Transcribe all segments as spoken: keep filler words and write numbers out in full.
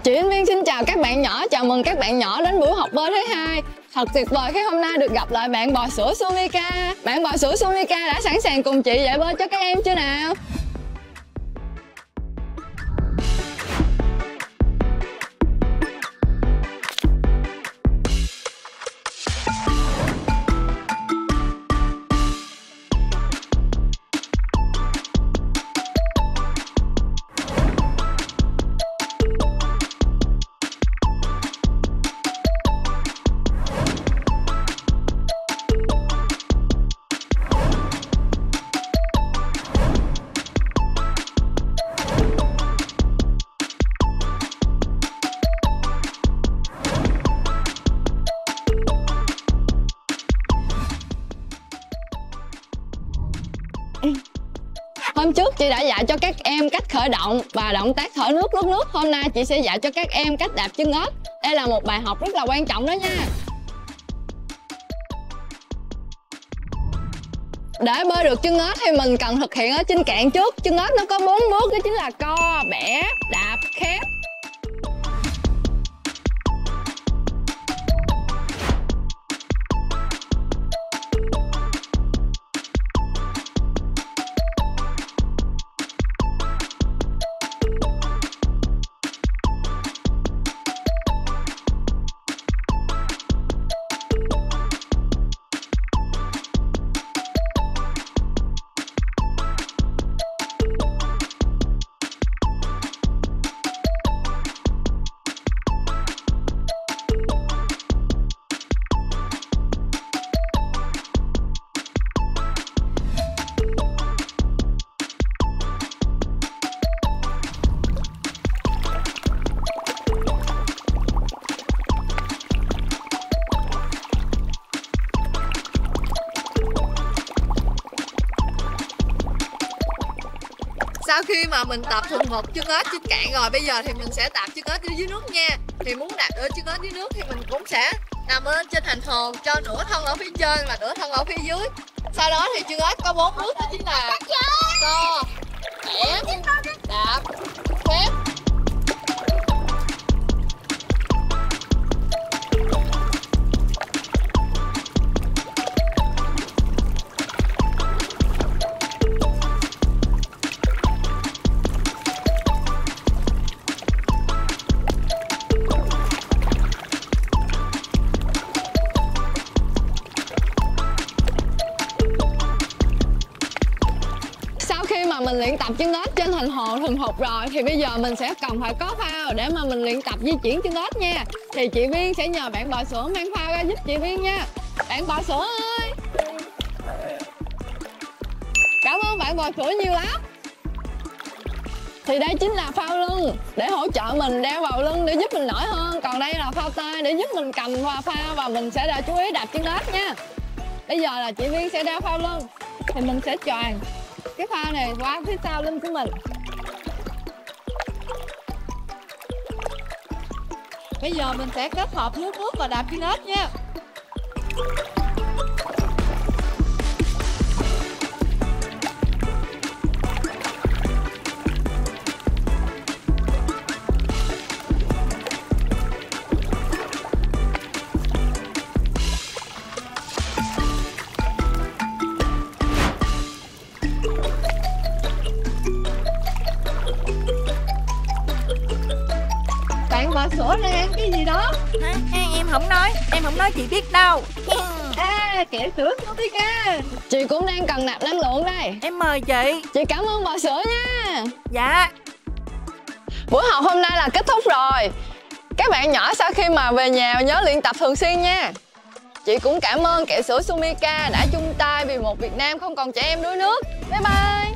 Chị Yến Viên xin chào các bạn nhỏ, chào mừng các bạn nhỏ đến buổi học bơi thứ hai. Thật tuyệt vời khi hôm nay được gặp lại bạn bò sữa Sumika. Bạn bò sữa Sumika đã sẵn sàng cùng chị dạy bơi cho các em chưa nào? Hôm trước chị đã dạy cho các em cách khởi động và động tác thở nước rút nước. Hôm nay chị sẽ dạy cho các em cách đạp chân ếch. Đây là một bài học rất là quan trọng đó nha. Để bơi được chân ếch thì mình cần thực hiện ở trên cạn trước. Chân ếch nó có bốn bước, đó chính là co, bẻ, đạp, khép. Sau khi mà mình tập thuần thục chân ếch trên cạn rồi, bây giờ thì mình sẽ tập chân ếch ở dưới nước nha. Thì muốn đạt được chân ếch dưới nước thì mình cũng sẽ nằm lên trên thành hồ, cho nửa thân ở phía trên và nửa thân ở phía dưới. Sau đó thì chân ếch có bốn bước, đó chính là co, bẻ, đạp, khép. Mình luyện tập chân ếch trên thành hồ thuần thục rồi thì bây giờ mình sẽ cần phải có phao để mà mình luyện tập di chuyển chân ếch nha. Thì chị Viên sẽ nhờ bạn bò sữa mang phao ra giúp chị Viên nha. Bạn bò sữa ơi, cảm ơn bạn bò sữa nhiều lắm. Thì đây chính là phao lưng để hỗ trợ mình đeo vào lưng để giúp mình nổi hơn. Còn đây là phao tay để giúp mình cầm vào phao và mình sẽ đã chú ý đạp chân ếch nha. Bây giờ là chị Viên sẽ đeo phao lưng thì mình sẽ choàng cái phao này qua phía sau lưng của mình. Bây giờ mình sẽ kết hợp nước nước và đạp chân ếch nha. Bạn bò sữa đang ăn cái gì đó? Hả? Em không nói, em không nói, chị biết đâu. À, kẹo sữa Sumika. Chị cũng đang cần nạp năng lượng đây. Em mời chị. Chị cảm ơn bò sữa nha. Dạ. Buổi học hôm nay là kết thúc rồi. Các bạn nhỏ sau khi mà về nhà nhớ luyện tập thường xuyên nha. Chị cũng cảm ơn kẹo sữa Sumika đã chung tay vì một Việt Nam không còn trẻ em đuối nước. Bye bye.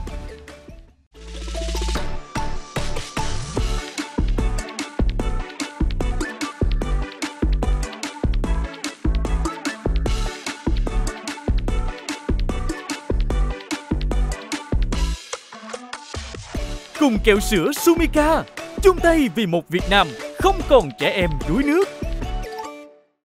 Cùng kẹo sữa Sumika chung tay vì một Việt Nam không còn trẻ em đuối nước.